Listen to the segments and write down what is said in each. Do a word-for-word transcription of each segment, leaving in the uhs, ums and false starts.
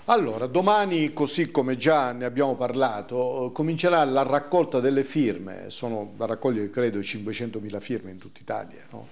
Allora, domani, così come già ne abbiamo parlato, comincerà la raccolta delle firme, sono da raccogliere credo cinquecentomila firme in tutta Italia, no?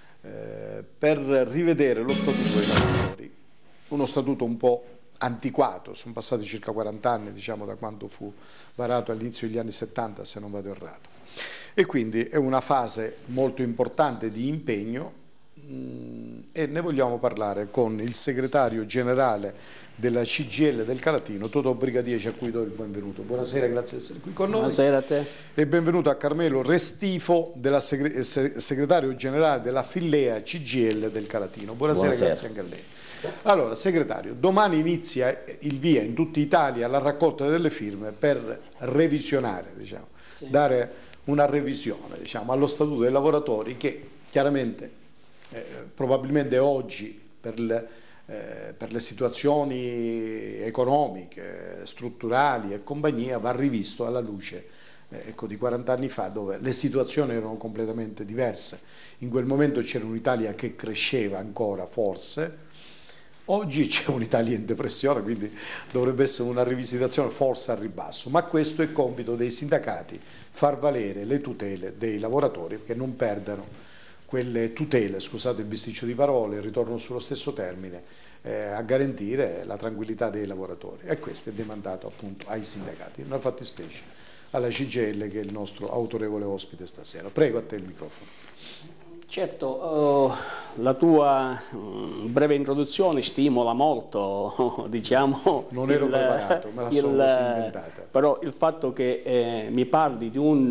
eh, per rivedere lo statuto dei lavoratori, uno statuto un po' antiquato, sono passati circa quaranta anni, diciamo, da quando fu varato all'inizio degli anni settanta, se non vado errato. E quindi è una fase molto importante di impegno mh, e ne vogliamo parlare con il segretario generale della C G I L del Calatino, Totò Brigadieci, a cui do il benvenuto. Buonasera, grazie di essere qui con noi. Buonasera a te. E benvenuto a Carmelo Restifo, della segre segretario generale della Fillea C G I L del Calatino. Buonasera, Buonasera, grazie anche a lei. Allora, segretario, domani inizia il via in tutta Italia la raccolta delle firme per revisionare, diciamo, sì. dare una revisione, diciamo, allo Statuto dei lavoratori che chiaramente, eh, probabilmente oggi, per le, eh, per le situazioni economiche, strutturali e compagnia, va rivisto alla luce eh, ecco, di quaranta anni fa, dove le situazioni erano completamente diverse. In quel momento c'era un'Italia che cresceva ancora, forse. Oggi c'è un'Italia in depressione, quindi dovrebbe essere una rivisitazione forse al ribasso, ma questo è compito dei sindacati, far valere le tutele dei lavoratori, perché non perdano quelle tutele, scusate il bisticcio di parole, ritorno sullo stesso termine, eh, a garantire la tranquillità dei lavoratori, e questo è demandato appunto ai sindacati, nella fattispecie alla C G I L, che è il nostro autorevole ospite stasera. Prego, a te il microfono. Certo, uh, la tua um, breve introduzione stimola molto, diciamo. Non ero il, preparato, me la il, sono inventata. Però il fatto che eh, mi parli di, un,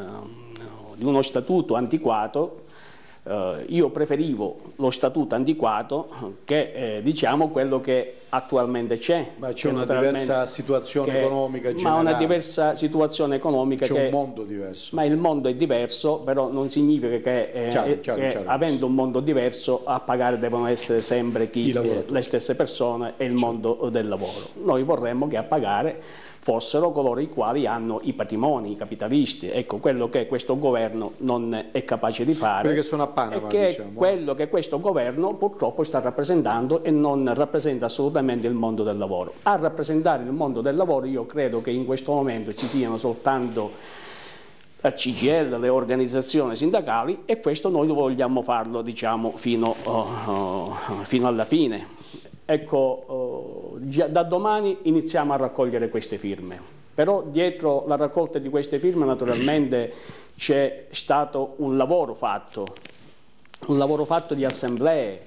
uh, di uno statuto antiquato, uh, io preferivo lo statuto antiquato che eh, diciamo quello che attualmente c'è. Ma c'è una diversa situazione che, economica generale. Ma una diversa situazione economica. C'è che, un mondo diverso. Ma il mondo è diverso, però non significa che, eh, chiaro, chiaro, che chiaro, avendo un mondo diverso a pagare devono essere sempre chi, eh, le stesse persone e il certo. mondo del lavoro. Noi vorremmo che a pagare fossero coloro i quali hanno i patrimoni, i capitalisti. Ecco, quello che questo governo non è capace di fare. Quelli che sono a Panama, che diciamo. Quello che questo governo purtroppo sta rappresentando e non rappresenta assolutamente il mondo del lavoro. A rappresentare il mondo del lavoro io credo che in questo momento ci siano soltanto la C G I L, le organizzazioni sindacali, e questo noi vogliamo farlo, diciamo, fino, uh, uh, fino alla fine. Ecco, uh, già da domani iniziamo a raccogliere queste firme, però dietro la raccolta di queste firme naturalmente c'è stato un lavoro fatto, un lavoro fatto di assemblee,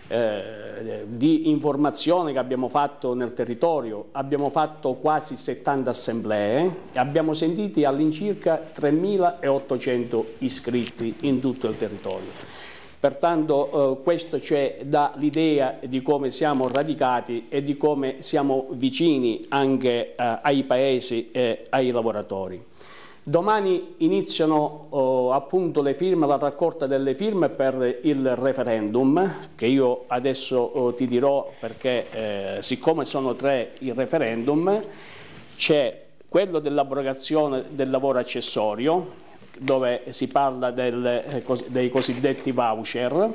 eh, di informazione che abbiamo fatto nel territorio. Abbiamo fatto quasi settanta assemblee e abbiamo sentito all'incirca tremilaottocento iscritti in tutto il territorio. Pertanto eh, questo ci dà l'idea di come siamo radicati e di come siamo vicini anche eh, ai paesi e ai lavoratori. Domani iniziano oh, appunto le firme, la raccolta delle firme per il referendum, che io adesso oh, ti dirò, perché eh, siccome sono tre i referendum, c'è quello dell'abrogazione del lavoro accessorio, dove si parla del, dei cosiddetti voucher,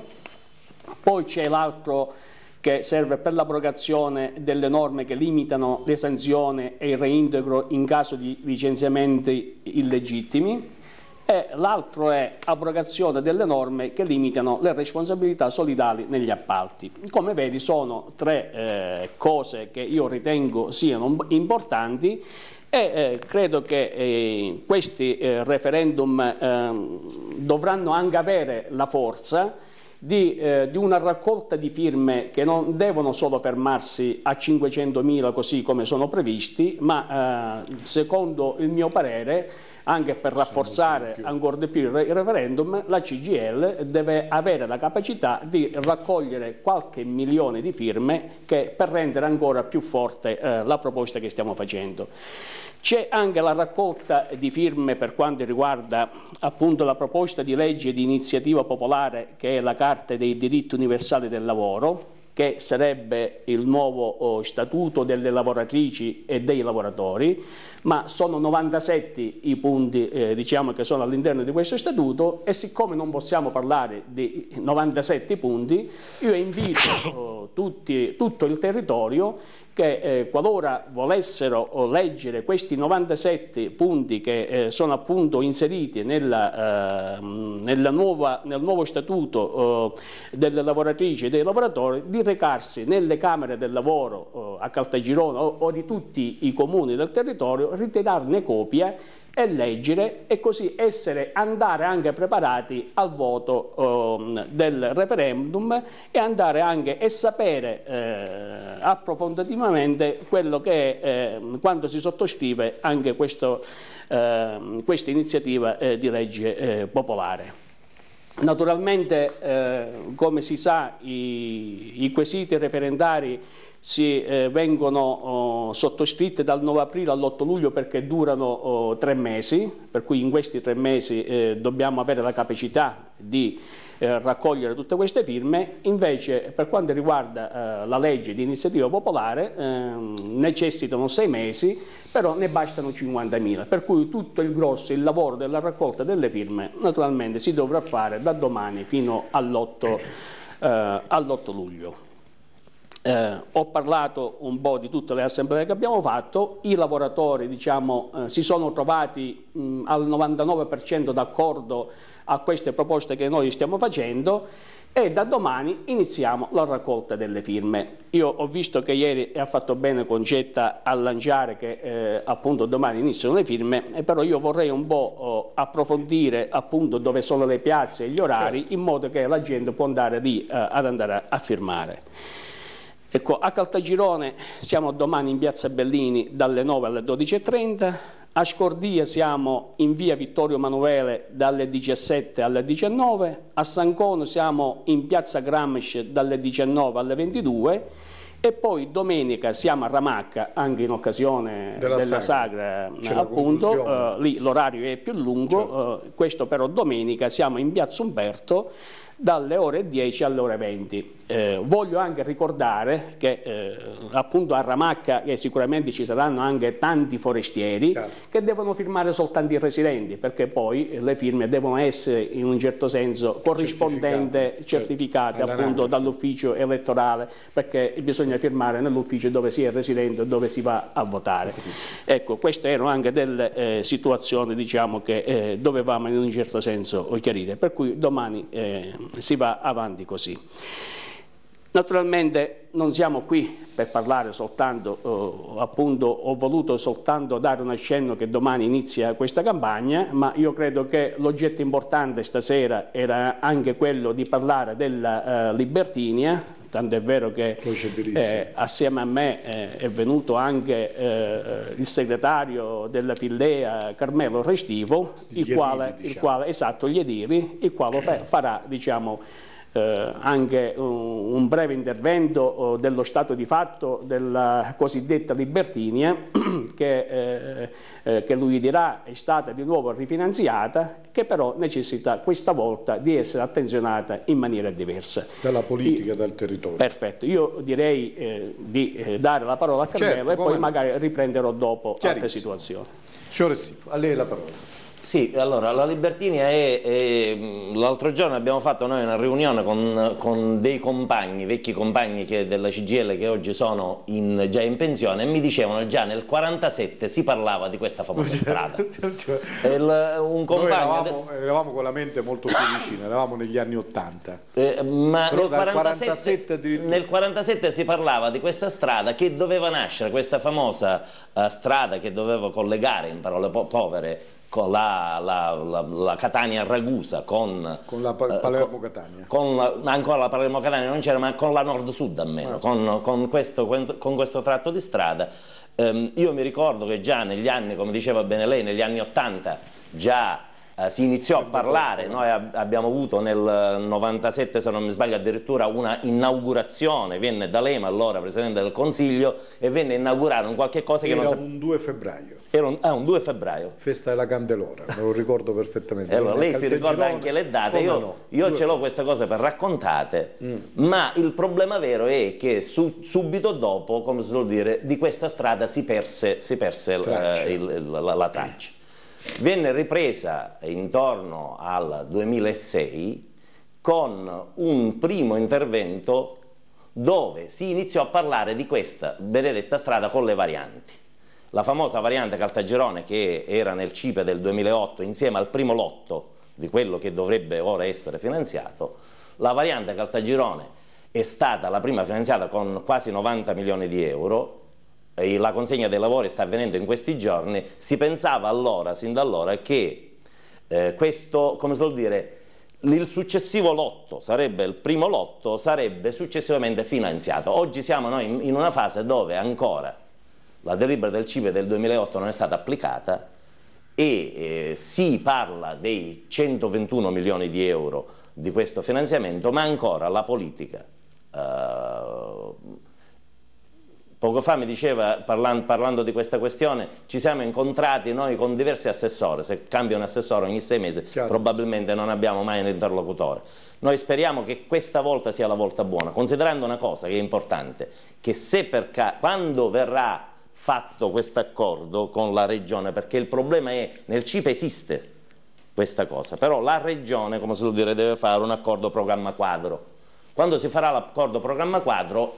poi c'è l'altro che serve per l'abrogazione delle norme che limitano le sanzioni e il reintegro in caso di licenziamenti illegittimi, e l'altro è abrogazione delle norme che limitano le responsabilità solidali negli appalti. Come vedi sono tre eh, cose che io ritengo siano importanti, e eh, credo che eh, questi eh, referendum eh, dovranno anche avere la forza di, eh, di una raccolta di firme che non devono solo fermarsi a cinquecentomila così come sono previsti, ma eh, secondo il mio parere, anche per rafforzare ancora di più il referendum, la C G I L deve avere la capacità di raccogliere qualche milione di firme che, per rendere ancora più forte eh, la proposta che stiamo facendo. C'è anche la raccolta di firme per quanto riguarda appunto la proposta di legge di iniziativa popolare, che è la Carta dei diritti universali del lavoro, che sarebbe il nuovo oh, statuto delle lavoratrici e dei lavoratori, ma sono novantasette i punti eh, diciamo, che sono all'interno di questo statuto, e siccome non possiamo parlare di novantasette punti, io invito oh, oh, tutti, tutto il territorio che eh, qualora volessero oh, leggere questi novantasette punti che eh, sono appunto inseriti nella, eh, nella nuova, nel nuovo statuto eh, delle lavoratrici e dei lavoratori, di recarsi nelle camere del lavoro eh, a Caltagirone o, o di tutti i comuni del territorio, ritirarne copia e leggere, e così essere, andare anche preparati al voto eh, del referendum, e andare anche e sapere eh, approfonditamente quello che è eh, quando si sottoscrive anche questo, eh, questa iniziativa eh, di legge eh, popolare. Naturalmente, eh, come si sa, i, i quesiti referendari si eh, vengono oh, sottoscritti dal nove aprile all'otto luglio perché durano oh, tre mesi, per cui in questi tre mesi eh, dobbiamo avere la capacità di eh, raccogliere tutte queste firme. Invece, per quanto riguarda eh, la legge di iniziativa popolare, eh, necessitano sei mesi, però ne bastano cinquantamila, per cui tutto il grosso, il lavoro della raccolta delle firme naturalmente si dovrà fare da domani fino all'otto eh, all'otto luglio. Eh, ho parlato un po' di tutte le assemblee che abbiamo fatto. I lavoratori, diciamo, eh, si sono trovati mh, al novantanove per cento d'accordo a queste proposte che noi stiamo facendo, e da domani iniziamo la raccolta delle firme. Io ho visto che ieri ha fatto bene Concetta a lanciare che eh, appunto domani iniziano le firme, e però io vorrei un po' oh, approfondire appunto dove sono le piazze e gli orari, certo, in modo che la gente può andare lì eh, ad andare a firmare. Ecco, a Caltagirone siamo domani in piazza Bellini dalle nove alle dodici e trenta, a Scordia siamo in via Vittorio Emanuele dalle diciassette alle diciannove, a Sancono siamo in piazza Gramsci dalle diciannove alle ventidue, e poi domenica siamo a Ramacca, anche in occasione della, della sagra, sagra appunto, eh, lì l'orario è più lungo, certo. eh, questo però domenica siamo in piazza Umberto dalle ore dieci alle ore venti. Eh, voglio anche ricordare che eh, appunto a Ramacca che sicuramente ci saranno anche tanti forestieri, certo, che devono firmare soltanto i residenti, perché poi le firme devono essere in un certo senso corrispondente, certificate, certo, appunto dall'ufficio elettorale, perché bisogna firmare nell'ufficio dove si è residente, dove si va a votare. Ecco, queste erano anche delle eh, situazioni, diciamo, che eh, dovevamo in un certo senso chiarire, per cui domani eh, si va avanti così. Naturalmente non siamo qui per parlare soltanto, eh, appunto ho voluto soltanto dare un accenno che domani inizia questa campagna, ma io credo che l'oggetto importante stasera era anche quello di parlare della eh, Libertinia, tanto è vero che eh, assieme a me eh, è venuto anche eh, il segretario della Fillea Carmelo Restivo, il quale, edili, diciamo. il quale, esatto, gli edili, il quale farà, diciamo, Eh, anche un, un breve intervento eh, dello stato di fatto della cosiddetta Libertinia che, eh, eh, che lui dirà è stata di nuovo rifinanziata, che però necessita questa volta di essere attenzionata in maniera diversa. Dalla politica io, del territorio. Perfetto, io direi eh, di eh, dare la parola a Carmelo, certo, e poi no. magari riprenderò dopo altre situazioni. Signor Restivo, a lei la parola. Sì, allora la Libertinia è, è l'altro giorno abbiamo fatto noi una riunione con, con dei compagni, vecchi compagni che, della C G I L che oggi sono in, già in pensione, e mi dicevano già nel quarantasette si parlava di questa famosa strada. Il, un compagno, noi eravamo, eravamo con la mente molto più vicina, eravamo negli anni ottanta. Eh, ma nel quarantasette, nel quarantasette si parlava di questa strada che doveva nascere, questa famosa uh, strada che doveva collegare, in parole po povere, con la, la, la, la Catania-Ragusa, con, con la Palermo-Catania. Con la, ancora la Palermo-Catania non c'era, ma con la Nord-Sud almeno, ah. con, con, questo, con questo tratto di strada. Um, io mi ricordo che già negli anni, come diceva bene lei, negli anni ottanta già Uh, si iniziò a parlare, noi ab abbiamo avuto nel novantasette, se non mi sbaglio, addirittura una inaugurazione, venne D'Alema, allora Presidente del Consiglio, e venne inaugurato un qualche cosa che era non Era un due febbraio. Era un, ah, un due febbraio. Festa della Candelora, me lo ricordo perfettamente. Allora, lei si ricorda anche le date, io, no? io ce l'ho queste cose per raccontate, mm. ma il problema vero è che su, subito dopo, come si suol dire, di questa strada si perse, si perse traccia. Il, il, la, la traccia. Venne ripresa intorno al duemilasei con un primo intervento dove si iniziò a parlare di questa benedetta strada con le varianti. La famosa variante Caltagirone, che era nel C I P E del duemilaotto insieme al primo lotto di quello che dovrebbe ora essere finanziato, la variante Caltagirone è stata la prima finanziata con quasi novanta milioni di euro, e la consegna dei lavori sta avvenendo in questi giorni. Si pensava allora, sin da allora, che eh, questo, come si vuol dire, il successivo lotto, sarebbe il primo lotto, sarebbe successivamente finanziato. Oggi siamo noi in, in una fase dove ancora la delibera del C I P E del duemilaotto non è stata applicata e eh, si parla dei centoventuno milioni di euro di questo finanziamento, ma ancora la politica. Uh, poco fa mi diceva, parlando, parlando di questa questione, ci siamo incontrati noi con diversi assessori. Se cambia un assessore ogni sei mesi, chiaro, probabilmente non abbiamo mai un interlocutore. Noi speriamo che questa volta sia la volta buona, considerando una cosa che è importante, che se per caso, quando verrà fatto questo accordo con la Regione, perché il problema è, nel C I P E esiste questa cosa, però la Regione, come si vuol dire, deve fare un accordo programma quadro. Quando si farà l'accordo programma quadro,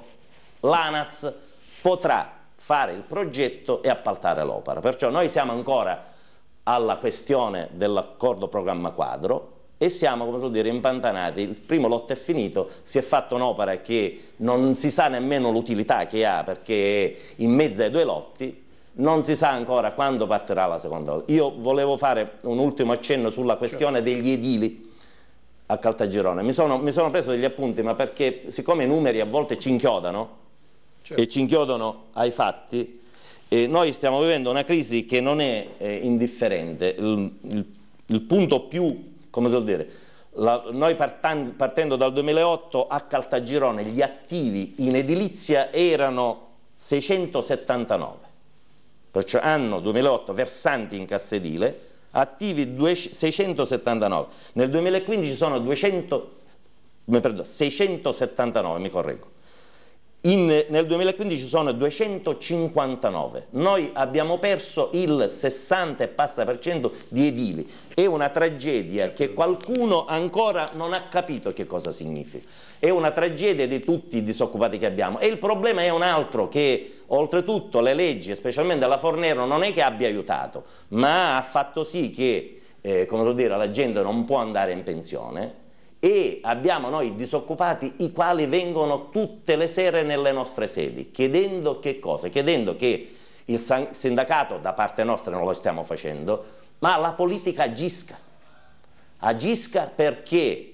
l'ANAS potrà fare il progetto e appaltare l'opera. Perciò noi siamo ancora alla questione dell'accordo programma quadro e siamo, come si vuol dire, impantanati. Il primo lotto è finito, si è fatta un'opera che non si sa nemmeno l'utilità che ha, perché è in mezzo ai due lotti, non si sa ancora quando partirà la seconda volta. Io volevo fare un ultimo accenno sulla questione degli edili a Caltagirone. Mi sono, mi sono preso degli appunti, ma perché siccome i numeri a volte ci inchiodano, certo, e ci inchiodano ai fatti, eh, noi stiamo vivendo una crisi che non è eh, indifferente. Il, il, il punto più, come si vuol dire, la, noi partendo, partendo dal duemilaotto a Caltagirone gli attivi in edilizia erano seicentosettantanove, perciò anno duemilaotto versanti in cassa edile, attivi seicentosettantanove, nel duemilaquindici sono duecento, perdono, seicentosettantanove, mi correggo. In, nel duemilaquindici sono duecentocinquantanove, noi abbiamo perso il sessanta e passa per cento di edili. È una tragedia che qualcuno ancora non ha capito che cosa significa, è una tragedia di tutti i disoccupati che abbiamo, e il problema è un altro, che oltretutto le leggi, specialmente la Fornero, non è che abbia aiutato, ma ha fatto sì che, eh, come vuol dire, la gente non può andare in pensione, e abbiamo noi disoccupati i quali vengono tutte le sere nelle nostre sedi chiedendo che cosa? Chiedendo che il sindacato, da parte nostra non lo stiamo facendo, ma la politica agisca, agisca perché,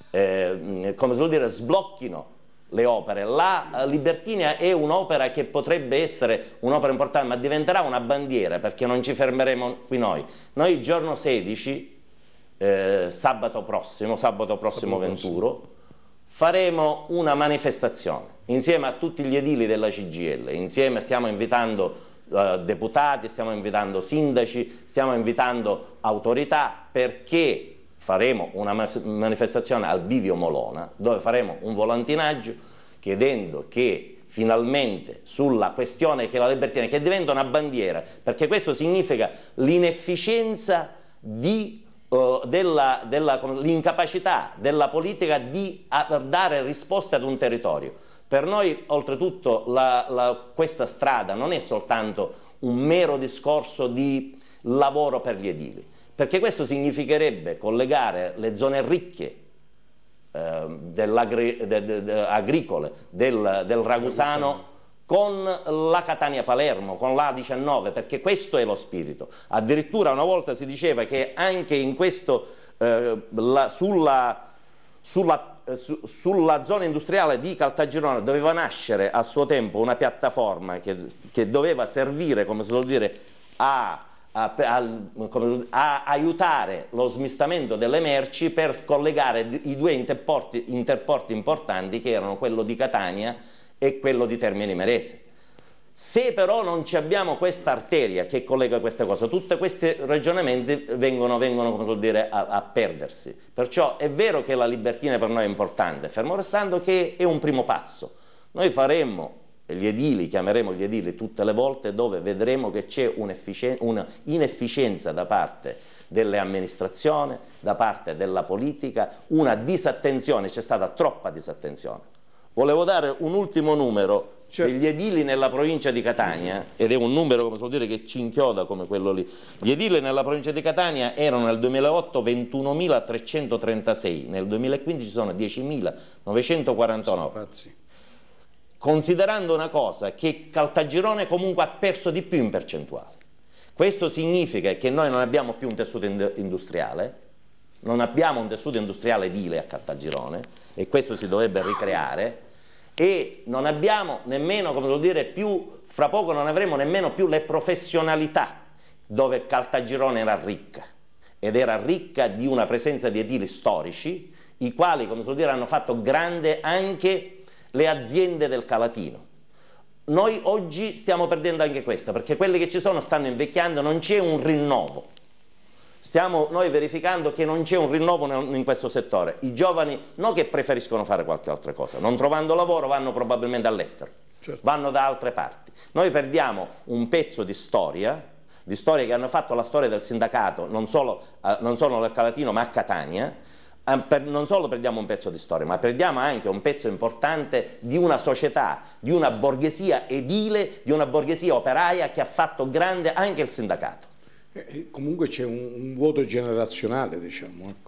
eh, come si vuol dire, sblocchino le opere. La Libertinia è un'opera che potrebbe essere un'opera importante, ma diventerà una bandiera, perché non ci fermeremo qui noi. Noi il giorno sedici, Eh, sabato prossimo, sabato prossimo venturo, faremo una manifestazione insieme a tutti gli edili della C G I L, insieme stiamo invitando eh, deputati, stiamo invitando sindaci, stiamo invitando autorità, perché faremo una manifestazione al Bivio Molona, dove faremo un volantinaggio chiedendo che finalmente sulla questione che la Libertinia, che diventa una bandiera, perché questo significa l'inefficienza di dell'incapacità della politica di a, dare risposte ad un territorio. Per noi, oltretutto, la, la, questa strada non è soltanto un mero discorso di lavoro per gli edili, perché questo significherebbe collegare le zone ricche eh, dell'agri, de, de, de, agricole del, del Ragusano con la Catania-Palermo, con l'A diciannove, perché questo è lo spirito. Addirittura una volta si diceva che anche in questo, eh, la, sulla, sulla, eh, su, sulla zona industriale di Caltagirone doveva nascere a suo tempo una piattaforma che, che doveva servire, come si vuol dire, a, a, a, come, a aiutare lo smistamento delle merci per collegare i due interporti, interporti importanti, che erano quello di Catania e quello di Termini Imerese. Se però non ci abbiamo questa arteria che collega queste cose, tutti questi ragionamenti vengono, vengono come si vuol dire, a, a perdersi. Perciò è vero che la Libertina per noi è importante, fermo restando che è un primo passo. Noi faremo gli edili, chiameremo gli edili tutte le volte dove vedremo che c'è un'inefficienza da parte delle amministrazioni, da parte della politica, una disattenzione, c'è stata troppa disattenzione. Volevo dare un ultimo numero. Certo. Degli edili nella provincia di Catania, ed è un numero, come si vuol dire, che ci inchioda come quello lì. Gli edili nella provincia di Catania erano nel duemilaotto ventunomilatrecentotrentasei, nel duemilaquindici sono diecimilanovecentokwarantanove. Considerando una cosa, che Caltagirone comunque ha perso di più in percentuale. Questo significa che noi non abbiamo più un tessuto industriale, non abbiamo un tessuto industriale edile a Caltagirone, e questo si dovrebbe ricreare. E non abbiamo nemmeno, come vuol dire, più, fra poco non avremo nemmeno più le professionalità dove Caltagirone era ricca, ed era ricca di una presenza di edili storici, i quali, come si vuol dire, hanno fatto grande anche le aziende del Calatino. Noi oggi stiamo perdendo anche questo, perché quelli che ci sono stanno invecchiando, non c'è un rinnovo. Stiamo noi verificando che non c'è un rinnovo in questo settore. I giovani non che preferiscono fare qualche altra cosa, non trovando lavoro vanno probabilmente all'estero, certo. Vanno da altre parti. Noi perdiamo un pezzo di storia, di storie che hanno fatto la storia del sindacato, non solo, eh, non solo nel Calatino ma a Catania. Eh, per, non solo perdiamo un pezzo di storia, ma perdiamo anche un pezzo importante di una società, di una borghesia edile, di una borghesia operaia che ha fatto grande anche il sindacato. Eh, comunque c'è un, un vuoto generazionale, diciamo. Ecco.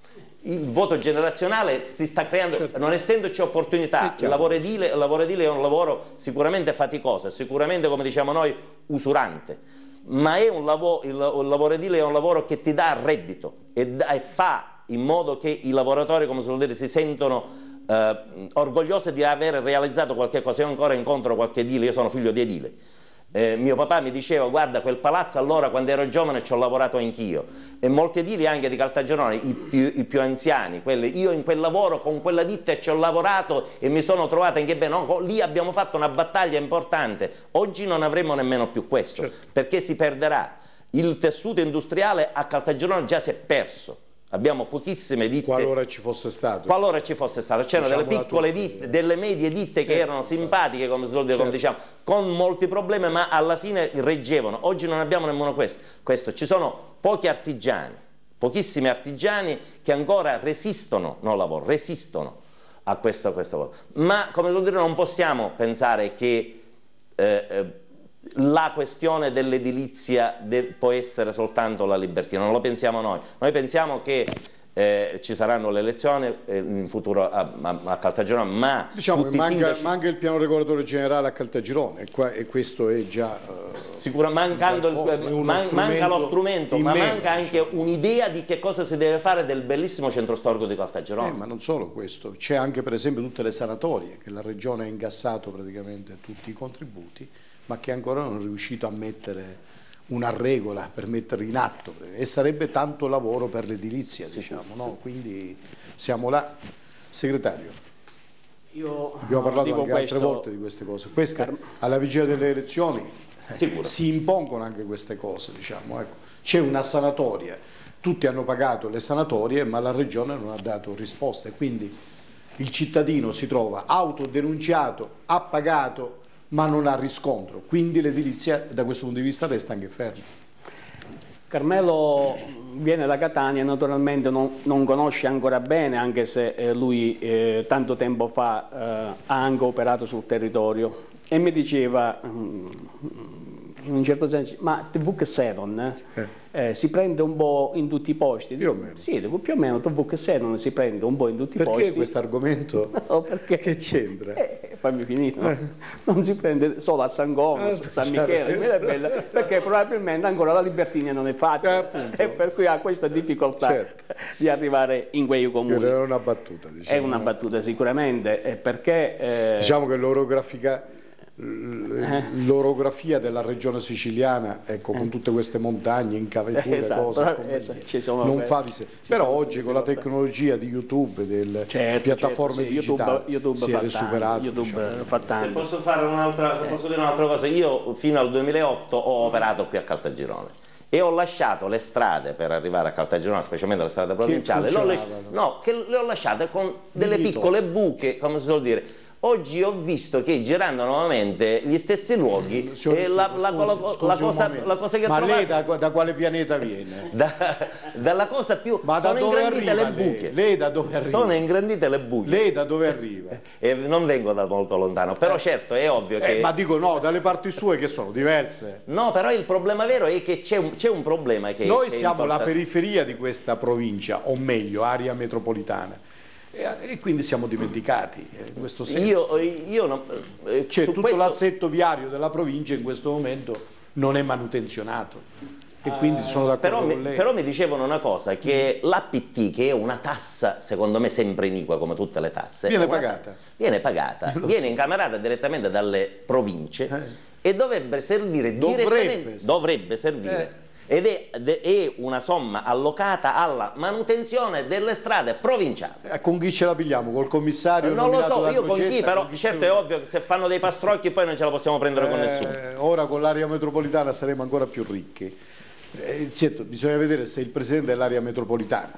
Il voto generazionale si sta creando, certo. Non essendoci opportunità. Il lavoro edile, il lavoro edile è un lavoro sicuramente faticoso, sicuramente, come diciamo noi, usurante, ma è un lavoro, il, il lavoro edile è un lavoro che ti dà reddito e, da, e fa in modo che i lavoratori, come si vuol dire, si sentono eh, orgogliosi di aver realizzato qualche cosa. Io ancora incontro qualche edile, io sono figlio di edile. Eh, mio papà mi diceva: guarda, quel palazzo allora quando ero giovane ci ho lavorato anch'io, e molti edili anche di Caltagirone, i più, i più anziani, quelli, io in quel lavoro con quella ditta ci ho lavorato e mi sono trovato anche bene, no, lì abbiamo fatto una battaglia importante. Oggi non avremo nemmeno più questo, certo. Perché si perderà. Il tessuto industriale a Caltagirone già si è perso. Abbiamo pochissime ditte. Qualora ci fosse stato. Qualora ci fosse stato. C'erano diciamo delle piccole ditte, delle medie ditte che erano simpatiche, come si vuol dire, certo. Come diciamo, con molti problemi, ma alla fine reggevano. Oggi non abbiamo nemmeno questo. questo. Ci sono pochi artigiani, pochissimi artigiani che ancora resistono, non lavoro, resistono a questo, a questo lavoro. Ma, come si vuol dire, non possiamo pensare che eh, eh, la questione dell'edilizia può essere soltanto la Libertina, non lo pensiamo noi. Noi pensiamo che eh, ci saranno le elezioni eh, in futuro a, a, a Caltagirone, ma diciamo tutti che manca, sindaci... manca il piano regolatore generale a Caltagirone, e, qua, e questo è già uh, sicuramente mancando il, man, manca lo strumento, ma meno, manca anche diciamo. un'idea di che cosa si deve fare del bellissimo centro storico di Caltagirone. Eh, ma non solo questo, c'è anche per esempio tutte le sanatorie che la Regione ha incassato praticamente tutti i contributi, ma che ancora non è riuscito a mettere una regola per mettere in atto, e sarebbe tanto lavoro per l'edilizia, sì, diciamo, sì. No? Quindi siamo là. Segretario, io abbiamo parlato anche questo, altre volte di queste cose, queste alla vigilia delle elezioni eh, si impongono anche queste cose, diciamo, ecco. C'è una sanatoria, tutti hanno pagato le sanatorie, ma la Regione non ha dato risposte, quindi il cittadino si trova autodenunciato, ha pagato, ma non ha riscontro, quindi l'edilizia da questo punto di vista resta anche ferma. Carmelo viene da Catania e naturalmente non, non conosce ancora bene, anche se eh, lui eh, tanto tempo fa eh, ha anche operato sul territorio, e mi diceva mm, in un certo senso: ma T V Xenon eh, eh, si prende un po' in tutti i posti? Più o meno. Sì, più o meno T V Xenon si prende un po' in tutti perché i posti. Perché questo argomento? No, perché che c'entra? Eh, fammi finire, no? eh. Non si prende solo a San Gomes, ah, San Michele, è bella, perché probabilmente ancora la Libertina non è fatta, eh, e per cui ha questa difficoltà, certo, di arrivare in quei comuni. È una battuta, diciamo. È una battuta sicuramente, perché... Eh, diciamo che l'orografica... l'orografia della regione siciliana, ecco, con tutte queste montagne, incaveture, esatto, cose esatto, non fa vise. Però oggi con la tecnologia di YouTube, delle certo, piattaforme certo, sì, digitali, YouTube, YouTube si è superato. YouTube diciamo. fa tanto. Se posso fare un'altra, se posso dire un'altra cosa, io fino al duemilaotto ho operato qui a Caltagirone e ho lasciato le strade per arrivare a Caltagirone, specialmente le strade provinciali, le ho, no, che le ho lasciate con delle piccole buche, come si suol dire. Oggi ho visto che girando nuovamente gli stessi luoghi, mm, e la, la, la, scusi, la, cosa, la cosa che ho Ma trovato... lei da, da quale pianeta viene? Da, dalla cosa più... Ma da sono dove ingrandite arriva le buche. Lei? Lei da dove arriva? Sono ingrandite le buche. Lei da dove arriva? E non vengo da molto lontano, però certo è ovvio che... Eh, ma dico no, dalle parti sue che sono diverse. No, però il problema vero è che c'è un, c'è un problema che... Noi che siamo la importa... periferia di questa provincia, o meglio, area metropolitana. E quindi siamo dimenticati in questo senso. Io, io non, eh, cioè, tutto questo... l'assetto viario della provincia in questo momento non è manutenzionato e uh, quindi sono d'accordo con mi, lei. Però mi dicevano una cosa, che mm. l'A P T, che è una tassa secondo me sempre iniqua come tutte le tasse, viene pagata, viene, pagata, viene so. incamerata direttamente dalle province eh. e dovrebbe servire dovrebbe direttamente, dovrebbe servire eh. ed è, è una somma allocata alla manutenzione delle strade provinciali. Eh, con chi ce la pigliamo? Col commissario? Non lo so, io con chi, però con chi certo è ovvio che se fanno dei pastrocchi poi non ce la possiamo prendere eh, con nessuno. Ora con l'area metropolitana saremo ancora più ricchi. Eh, certo, bisogna vedere se il presidente dell'area metropolitana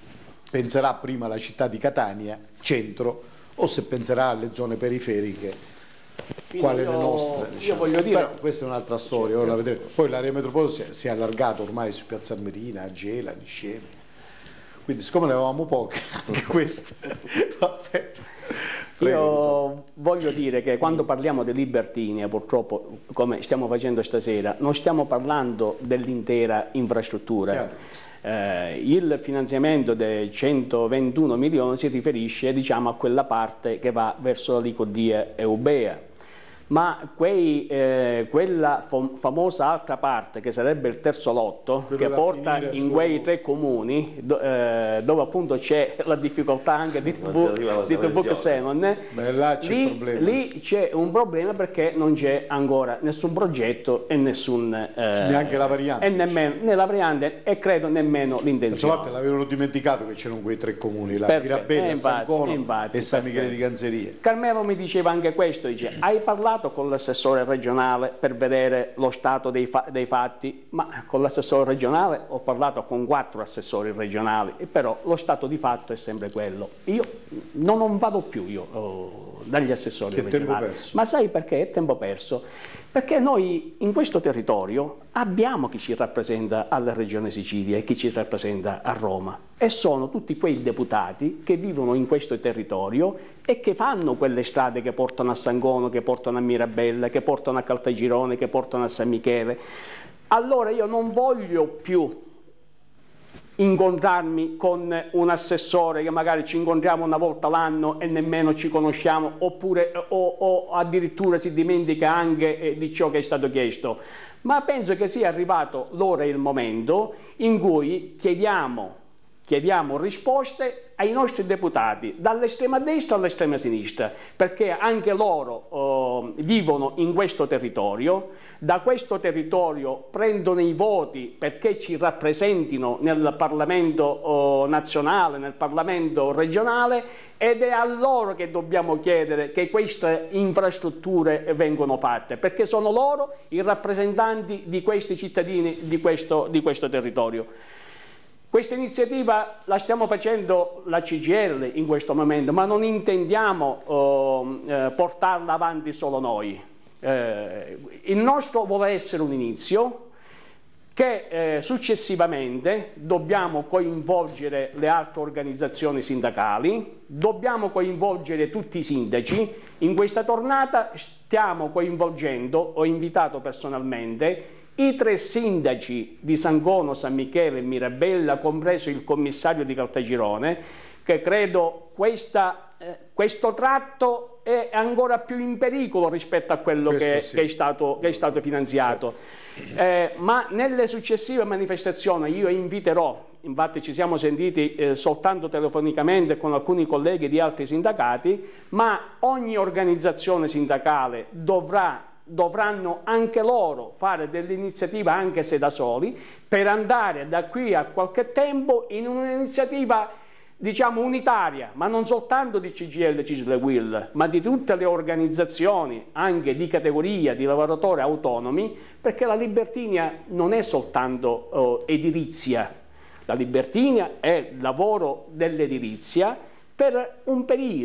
penserà prima alla città di Catania, centro, o se penserà alle zone periferiche. Quale io, le nostre, diciamo. Io voglio dire, però questa è un'altra storia, ora la vedremo. Poi l'area metropolitana si è, si è allargata ormai su Piazza Armerina, a Gela, Niscemi, quindi siccome ne avevamo poche anche queste vabbè. Prego, io dottor. voglio dire che quando parliamo di Libertinia, purtroppo come stiamo facendo stasera, non stiamo parlando dell'intera infrastruttura. Eh, il finanziamento dei centoventuno milioni si riferisce, diciamo, a quella parte che va verso la Licodia Eubea, ma quei, eh, quella famosa altra parte che sarebbe il terzo lotto, quello che porta in su... quei tre comuni do, eh, dove appunto c'è la difficoltà anche di Trbuc-Senon, lì, lì c'è un problema perché non c'è ancora nessun progetto e nessun eh, neanche la variante, e nemmeno né la variante e credo nemmeno l'intenzione. Questa volta l'avevano dimenticato che c'erano quei tre comuni, la Perfetto. Mirabella, eh, San Cono infatti, e San Michele di Ganzeria. Carmelo mi diceva anche questo, dice: hai parlato con l'assessore regionale per vedere lo stato dei, fa dei fatti? Ma con l'assessore regionale ho parlato con quattro assessori regionali, e però lo stato di fatto è sempre quello. Io non, non vado più io oh, dagli assessori che regionali. Tempo perso. Ma sai perché è tempo perso? Perché noi in questo territorio abbiamo chi ci rappresenta alla Regione Sicilia e chi ci rappresenta a Roma, e sono tutti quei deputati che vivono in questo territorio e che fanno quelle strade che portano a Sangono, che portano a Mirabella, che portano a Caltagirone, che portano a San Michele. Allora io non voglio più incontrarmi con un assessore che magari ci incontriamo una volta l'anno e nemmeno ci conosciamo, oppure o, o addirittura si dimentica anche eh, di ciò che è stato chiesto. Ma penso che sia arrivato l'ora e il momento in cui chiediamo, chiediamo risposte ai nostri deputati, dall'estrema destra all'estrema sinistra, perché anche loro eh, vivono in questo territorio, da questo territorio prendono i voti perché ci rappresentino nel Parlamento eh, nazionale, nel Parlamento regionale, ed è a loro che dobbiamo chiedere che queste infrastrutture vengano fatte, perché sono loro i rappresentanti di questi cittadini di questo, di questo territorio. Questa iniziativa la stiamo facendo la C G I L in questo momento, ma non intendiamo eh, portarla avanti solo noi. Eh, il nostro vuole essere un inizio che eh, successivamente dobbiamo coinvolgere le altre organizzazioni sindacali, dobbiamo coinvolgere tutti i sindaci. In questa tornata stiamo coinvolgendo, ho invitato personalmente, i tre sindaci di Sangono, San Michele e Mirabella, compreso il commissario di Caltagirone, che credo questa, eh, questo tratto è ancora più in pericolo rispetto a quello che, sì. che, è stato, che è stato finanziato. Certo. Eh, ma nelle successive manifestazioni io inviterò, infatti ci siamo sentiti eh, soltanto telefonicamente con alcuni colleghi di altri sindacati, ma ogni organizzazione sindacale dovrà dovranno anche loro fare dell'iniziativa, anche se da soli, per andare da qui a qualche tempo in un'iniziativa, diciamo, unitaria, ma non soltanto di C G I L, C I S L e U I L, ma di tutte le organizzazioni, anche di categoria, di lavoratori autonomi, perché la Libertinia non è soltanto eh, edilizia, la Libertinia è lavoro dell'edilizia per un periodo,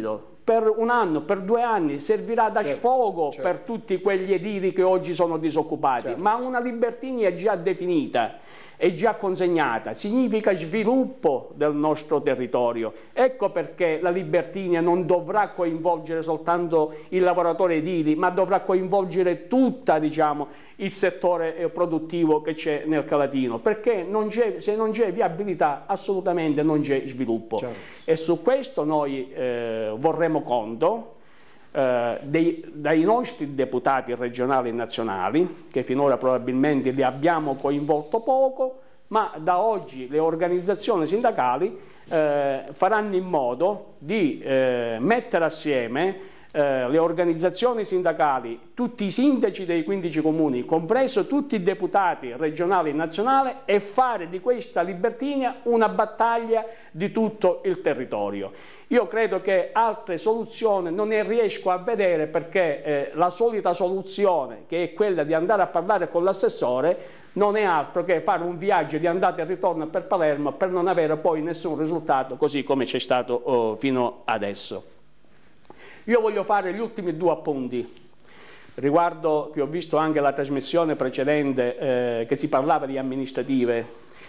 per un anno, per due anni, servirà da certo, sfogo certo. per tutti quegli edili che oggi sono disoccupati, certo. ma una Libertini è già definita, è già consegnata, significa sviluppo del nostro territorio. Ecco perché la Libertinia non dovrà coinvolgere soltanto i lavoratori edili, ma dovrà coinvolgere tutta, diciamo, il settore produttivo che c'è nel Calatino, perché non se non c'è viabilità assolutamente non c'è sviluppo. Certo. E su questo noi eh, vorremmo conto eh, dei, dai nostri deputati regionali e nazionali, che finora probabilmente li abbiamo coinvolto poco, ma da oggi le organizzazioni sindacali eh, faranno in modo di eh, mettere assieme Eh, le organizzazioni sindacali, tutti i sindaci dei quindici comuni, compreso tutti i deputati regionali e nazionali, e fare di questa Libertinia una battaglia di tutto il territorio. Io credo che altre soluzioni non ne riesco a vedere, perché eh, la solita soluzione, che è quella di andare a parlare con l'assessore, non è altro che fare un viaggio di andata e ritorno per Palermo per non avere poi nessun risultato, così come c'è stato oh, fino adesso. Io voglio fare gli ultimi due appunti riguardo, che ho visto anche la trasmissione precedente eh, che si parlava di amministrative.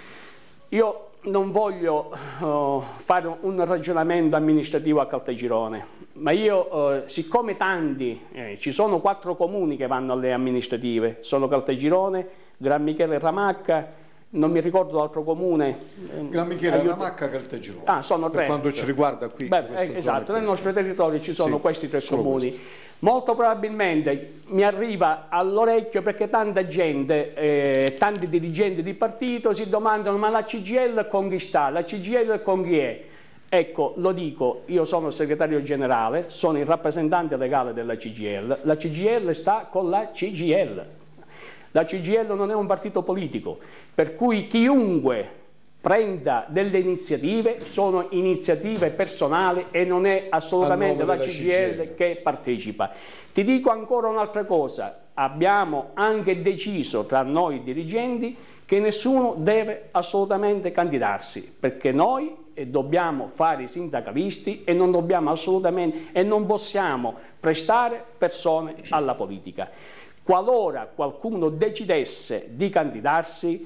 Io non voglio uh, fare un ragionamento amministrativo a Caltagirone, ma io, uh, siccome tanti, eh, ci sono quattro comuni che vanno alle amministrative, sono Caltagirone, Gran Michele e Ramacca, non mi ricordo l'altro comune. Gran Michele, aiuto. Ramacca, Caltagirone. Ah, sono tre. Per quanto ci riguarda qui. Beh, eh, esatto, nel nostro territorio ci sono sì, questi tre comuni. Questi. Molto probabilmente mi arriva all'orecchio, perché tanta gente, eh, tanti dirigenti di partito si domandano: ma la C G I L con chi sta? La C G I L con chi è? Ecco, lo dico, io sono il segretario generale, sono il rappresentante legale della C G I L. La C G I L sta con la C G I L. La C G I L non è un partito politico, per cui chiunque prenda delle iniziative sono iniziative personali e non è assolutamente la C G I L che partecipa. Ti dico ancora un'altra cosa: abbiamo anche deciso tra noi dirigenti che nessuno deve assolutamente candidarsi, perché noi dobbiamo fare i sindacalisti e non dobbiamo assolutamente e non possiamo prestare persone alla politica. Qualora qualcuno decidesse di candidarsi,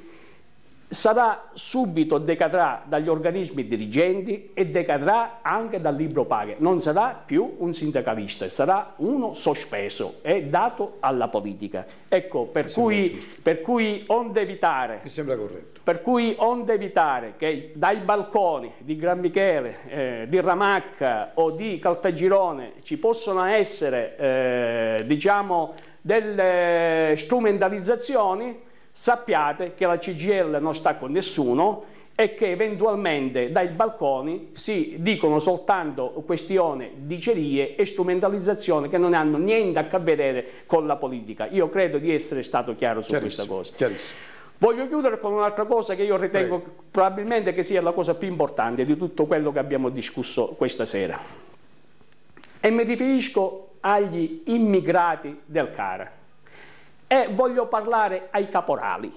sarà subito decadrà dagli organismi dirigenti e decadrà anche dal libro paga. Non sarà più un sindacalista, sarà uno sospeso e dato alla politica. Ecco, per cui, per cui onde evitare, mi sembra corretto. Per cui onde evitare che dai balconi di Gran Michele, eh, di Ramacca o di Caltagirone ci possano essere, eh, diciamo, delle strumentalizzazioni, sappiate che la C G I L non sta con nessuno e che eventualmente dai balconi si dicono soltanto questioni, dicerie e strumentalizzazioni che non hanno niente a che vedere con la politica. Io credo di essere stato chiaro su questa cosa. Chiarissimo. Voglio chiudere con un'altra cosa che io ritengo Prego. probabilmente che sia la cosa più importante di tutto quello che abbiamo discusso questa sera. E mi riferisco agli immigrati del CARA. E voglio parlare ai caporali.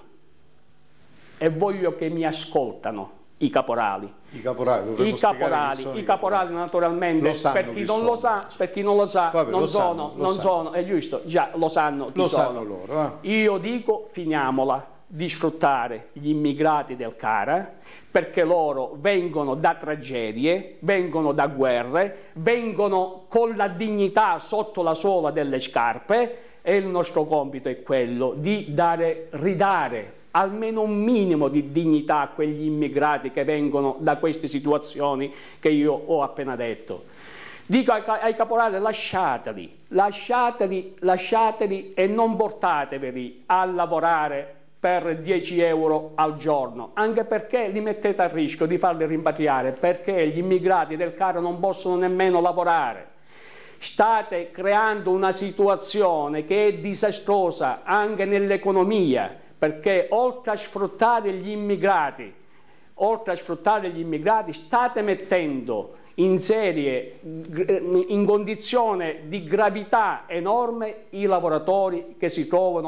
E voglio che mi ascoltano i caporali. I caporali, I caporali, i caporali naturalmente, per chi non lo sa, per chi non lo sa, Vabbè, non lo sono, sanno, non sono, è giusto, già lo sanno chi lo sono. Sanno loro, eh? Io dico, finiamola di sfruttare gli immigrati del CARA, perché loro vengono da tragedie, vengono da guerre, vengono con la dignità sotto la suola delle scarpe, e il nostro compito è quello di dare, ridare almeno un minimo di dignità a quegli immigrati che vengono da queste situazioni che io ho appena detto. Dico ai, ai caporali: lasciateli, lasciateli, lasciateli e non portateveli a lavorare per dieci euro al giorno, anche perché li mettete a rischio di farli rimpatriare, perché gli immigrati del CARA non possono nemmeno lavorare. State creando una situazione che è disastrosa anche nell'economia, perché oltre a sfruttare gli immigrati, oltre a sfruttare gli immigrati, state mettendo in serie, in condizione di gravità enorme i lavoratori che si trovano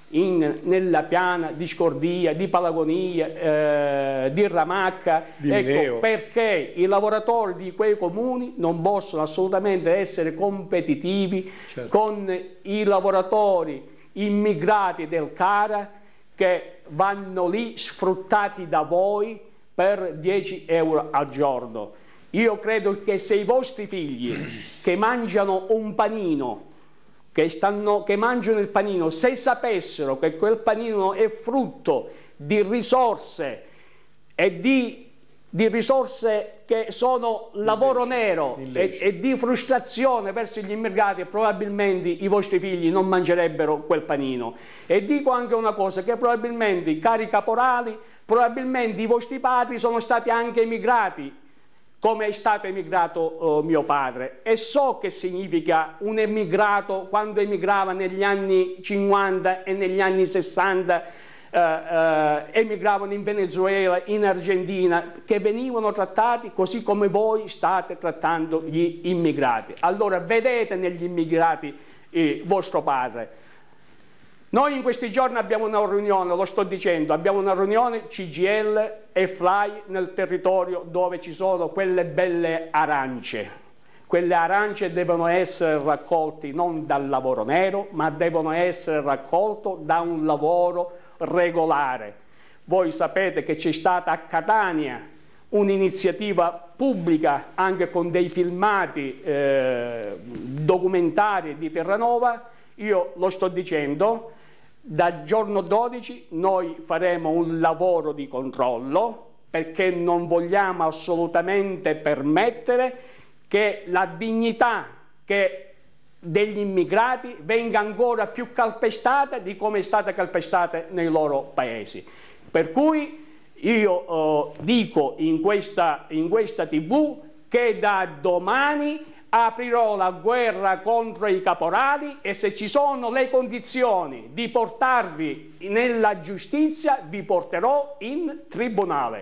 in, nella Piana, di Scordia, di Palagonia, eh, di Ramacca, di ecco, perché i lavoratori di quei comuni non possono assolutamente essere competitivi certo. con i lavoratori immigrati del Cara che vanno lì sfruttati da voi per dieci euro al giorno. Io credo che se i vostri figli che mangiano un panino, che, stanno, che mangiano il panino, se sapessero che quel panino è frutto di risorse e di di risorse che sono lavoro nero e, e di frustrazione verso gli immigrati, probabilmente i vostri figli non mangerebbero quel panino. E dico anche una cosa, che probabilmente, cari caporali, probabilmente i vostri padri sono stati anche emigrati, come è stato emigrato uh, mio padre, e so che significa un emigrato quando emigrava negli anni cinquanta e negli anni sessanta. Uh, uh, emigravano in Venezuela, in Argentina, che venivano trattati così come voi state trattando gli immigrati. Allora vedete negli immigrati eh, vostro padre. Noi in questi giorni abbiamo una riunione, lo sto dicendo, abbiamo una riunione C G I L e F L A I nel territorio dove ci sono quelle belle arance. Quelle arance devono essere raccolte non dal lavoro nero, ma devono essere raccolte da un lavoro regolare. Voi sapete che c'è stata a Catania un'iniziativa pubblica anche con dei filmati eh, documentari di Terranova. Io lo sto dicendo, dal giorno dodici noi faremo un lavoro di controllo perché non vogliamo assolutamente permettere che la dignità che degli immigrati venga ancora più calpestata di come è stata calpestata nei loro paesi. Per cui io eh, dico in questa, in questa tivù che da domani aprirò la guerra contro i caporali e se ci sono le condizioni di portarvi nella giustizia vi porterò in tribunale,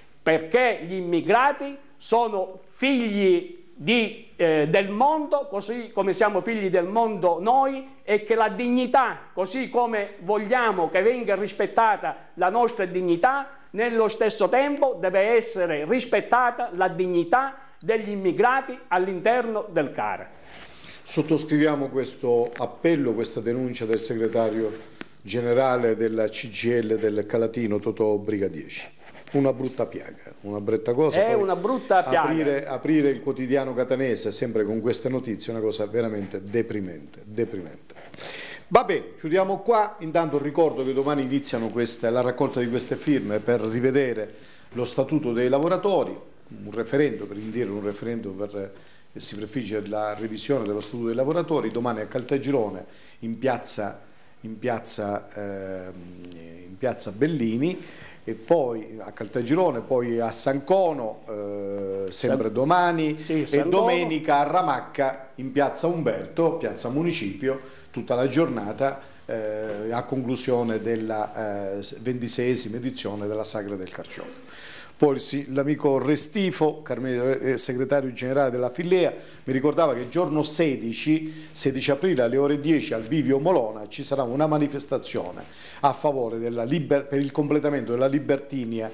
perché gli immigrati sono figli Di, eh, del mondo, così come siamo figli del mondo noi, e che la dignità, così come vogliamo che venga rispettata la nostra dignità, nello stesso tempo deve essere rispettata la dignità degli immigrati all'interno del Cara. Sottoscriviamo questo appello, questa denuncia del segretario generale della C G I L del Calatino, Totò Brigadieci. Una brutta piaga, una brutta cosa. È una brutta piaga. Aprire, aprire il quotidiano catanese sempre con queste notizie è una cosa veramente deprimente, deprimente. Va bene, chiudiamo qua. Intanto ricordo che domani iniziano queste, la raccolta di queste firme per rivedere lo statuto dei lavoratori, un referendum, per indire un referendum per che si prefigge la revisione dello statuto dei lavoratori. Domani a Caltagirone in piazza, in piazza, eh, in piazza Bellini. E poi a Caltagirone, poi a Sancono, eh, sempre domani, sì, e domenica a Ramacca in piazza Umberto, piazza Municipio, tutta la giornata eh, a conclusione della eh, ventiseiesima edizione della Sagra del Carciofo. Poi sì, l'amico Restifo, Carmelo, segretario generale della Fillea, mi ricordava che il giorno sedici, sedici aprile alle ore dieci al Bivio Molona ci sarà una manifestazione a favore della liber, per il completamento della Libertinia,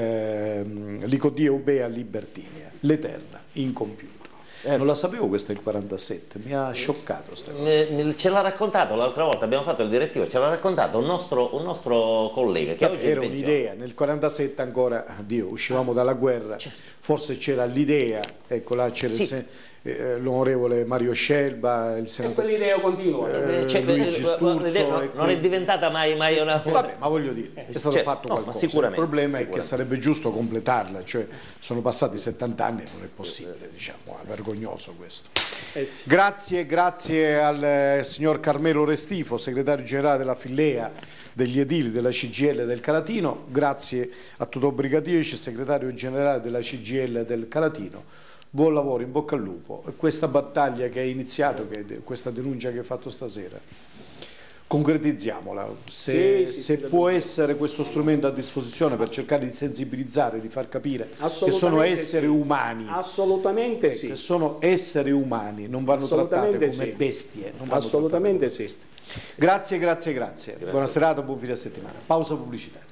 eh, l'Icodia Ubea Libertinia, l'Eterna, incompiuta. Eh, non la sapevo questa del quarantasette, mi ha scioccato sta cosa. Eh, ce l'ha raccontato l'altra volta, abbiamo fatto il direttivo, ce l'ha raccontato un nostro, un nostro collega che oggi era un'idea, nel quarantasette ancora, Dio, uscivamo dalla guerra, certo. Forse c'era l'idea, ecco là c'era sì. eh, l'onorevole Mario Scelba, il senatore. E quell'idea continua. Eh, cioè, Luigi Sturzo, non, non è diventata mai, mai una... Vabbè, ma voglio dire, è stato cioè, fatto no, qualcosa, il problema è che sarebbe giusto completarla, cioè sono passati settanta anni e non è possibile, diciamo, è vergognoso questo. Eh sì. Grazie, grazie al eh, signor Carmelo Restifo, segretario generale della Fillea degli edili della C G I L del Calatino, grazie a Totò Brigadieci, segretario generale della C G I L del Calatino. Buon lavoro, in bocca al lupo. Questa battaglia che hai iniziato, che, questa denuncia che hai fatto stasera, concretizziamola, se, sì, sì, se sì, può sì. essere questo strumento a disposizione per cercare di sensibilizzare, di far capire che sono Assolutamente esseri sì. umani, Assolutamente che sì. sono esseri umani, non vanno trattate come sì. bestie. Non vanno Assolutamente sì. bestie. Grazie, grazie, grazie. Grazie. Buona serata, buon fine settimana. Pausa pubblicitaria.